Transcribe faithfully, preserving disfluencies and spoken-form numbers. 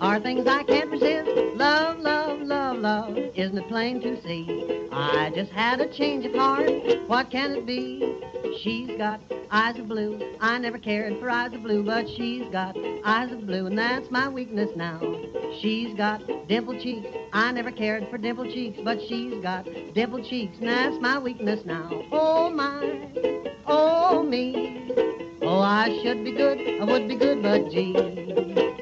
are things I can't resist. Love, love, love, love, isn't it plain to see? I just had a change of heart, what can it be? She's got eyes of blue, I never cared for eyes of blue, but she's got eyes of blue, and that's my weakness now. She's got dimpled cheeks, I never cared for dimpled cheeks, but she's got dimpled cheeks, and that's my weakness now. Oh my, oh me, oh I should be good, I would be good, but gee.